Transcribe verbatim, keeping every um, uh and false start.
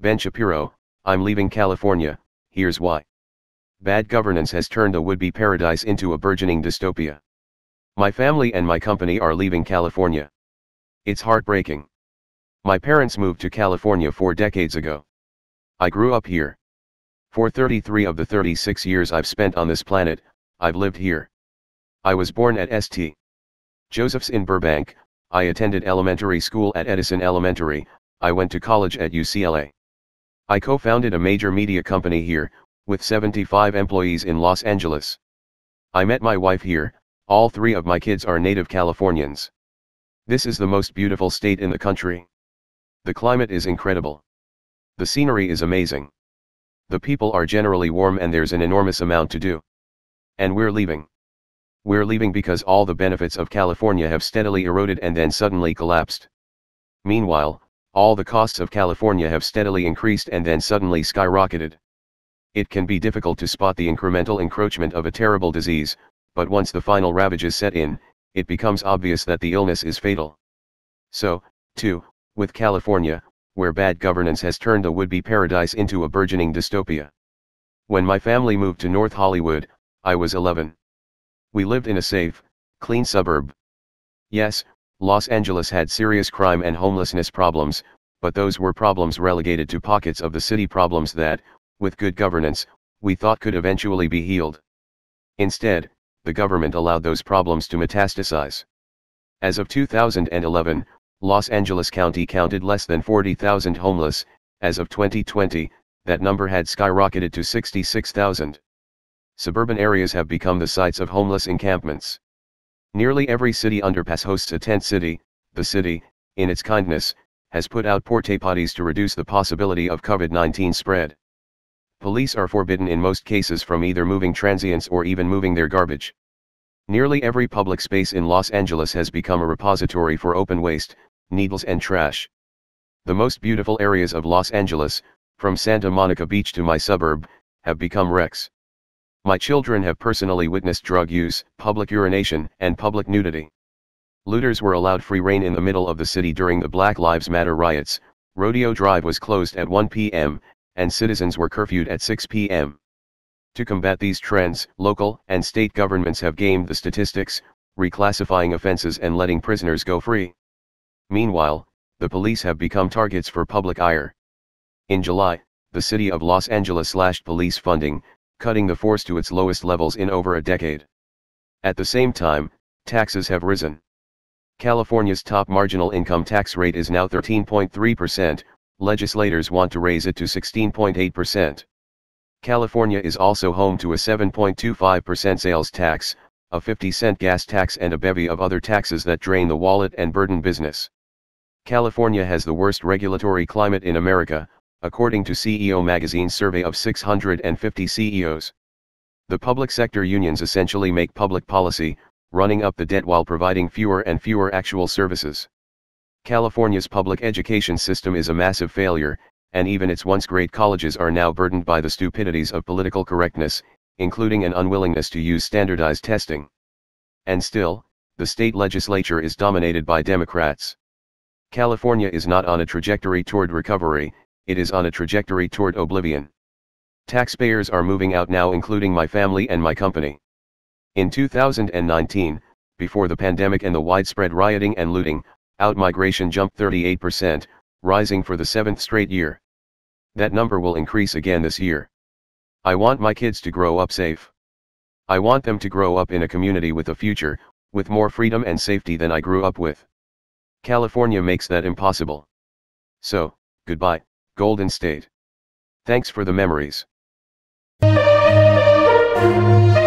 Ben Shapiro, I'm leaving California, here's why. Bad governance has turned a would-be paradise into a burgeoning dystopia. My family and my company are leaving California. It's heartbreaking. My parents moved to California four decades ago. I grew up here. For thirty-three of the thirty-six years I've spent on this planet, I've lived here. I was born at Saint Joseph's in Burbank, I attended elementary school at Edison Elementary, I went to college at U C L A. I co-founded a major media company here, with seventy-five employees in Los Angeles. I met my wife here, all three of my kids are native Californians. This is the most beautiful state in the country. The climate is incredible. The scenery is amazing. The people are generally warm and there's an enormous amount to do. And we're leaving. We're leaving because all the benefits of California have steadily eroded and then suddenly collapsed. Meanwhile, all the costs of California have steadily increased and then suddenly skyrocketed. It can be difficult to spot the incremental encroachment of a terrible disease, but once the final ravages set in, it becomes obvious that the illness is fatal. So, too, with California, where bad governance has turned a would-be paradise into a burgeoning dystopia. When my family moved to North Hollywood, I was eleven. We lived in a safe, clean suburb. Yes, Los Angeles had serious crime and homelessness problems, but those were problems relegated to pockets of the city, problems that, with good governance, we thought could eventually be healed. Instead, the government allowed those problems to metastasize. As of two thousand eleven, Los Angeles County counted less than forty thousand homeless. As of twenty twenty, that number had skyrocketed to sixty-six thousand. Suburban areas have become the sites of homeless encampments. Nearly every city underpass hosts a tent city. The city, in its kindness, has put out porta potties to reduce the possibility of COVID nineteen spread. Police are forbidden in most cases from either moving transients or even moving their garbage. Nearly every public space in Los Angeles has become a repository for open waste, needles and trash. The most beautiful areas of Los Angeles, from Santa Monica Beach to my suburb, have become wrecks. My children have personally witnessed drug use, public urination, and public nudity. Looters were allowed free rein in the middle of the city during the Black Lives Matter riots. Rodeo Drive was closed at one p m, and citizens were curfewed at six p m To combat these trends, local and state governments have gamed the statistics, reclassifying offenses and letting prisoners go free. Meanwhile, the police have become targets for public ire. In July, the city of Los Angeles slashed police funding, cutting the force to its lowest levels in over a decade. At the same time, taxes have risen. California's top marginal income tax rate is now thirteen point three percent, legislators want to raise it to sixteen point eight percent. California is also home to a seven point two five percent sales tax, a fifty cent gas tax and a bevy of other taxes that drain the wallet and burden business. California has the worst regulatory climate in America, according to C E O Magazine's survey of six hundred fifty C E Os. The public sector unions essentially make public policy, running up the debt while providing fewer and fewer actual services. California's public education system is a massive failure, and even its once great colleges are now burdened by the stupidities of political correctness, including an unwillingness to use standardized testing. And still, the state legislature is dominated by Democrats. California is not on a trajectory toward recovery, it is on a trajectory toward oblivion. Taxpayers are moving out now, including my family and my company. In two thousand nineteen, before the pandemic and the widespread rioting and looting, out-migration jumped thirty-eight percent, rising for the seventh straight year. That number will increase again this year. I want my kids to grow up safe. I want them to grow up in a community with a future, with more freedom and safety than I grew up with. California makes that impossible. So, goodbye, Golden State. Thanks for the memories.